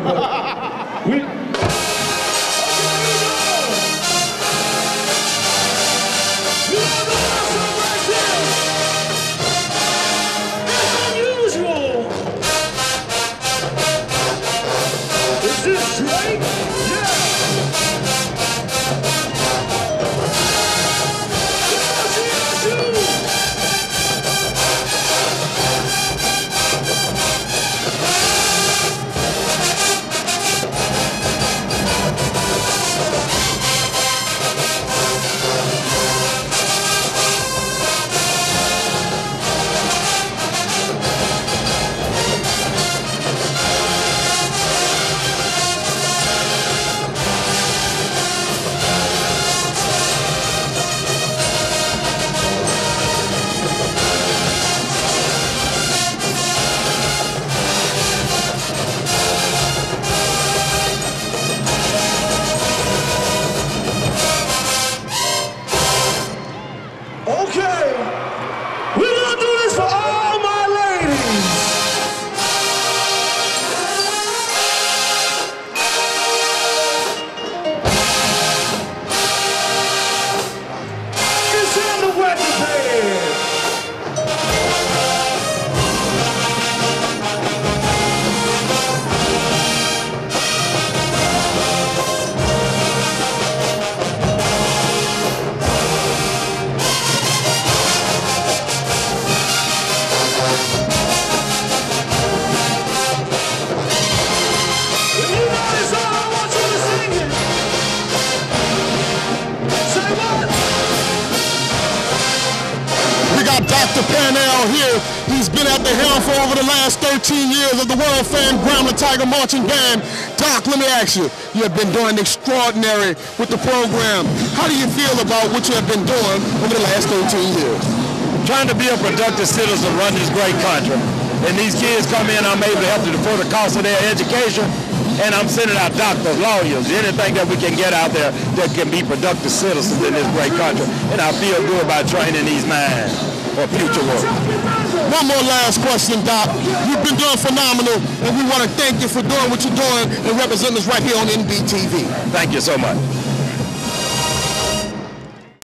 Dr. Parnell here. He's been at the helm for over the last 13 years of the world-famed Grambling Tiger Marching Band. Doc, let me ask you, you have been doing extraordinary with the program. How do you feel about what you have been doing over the last 13 years? Trying to be a productive citizen, run this great country. And these kids come in, I'm able to help to defer the cost of their education. And I'm sending out doctors, lawyers, anything that we can get out there that can be productive citizens in this great country. And I feel good about training these minds for future work. One more last question, Doc. You've been doing phenomenal, and we want to thank you for doing what you're doing and representing us right here on NBTV. Thank you so much.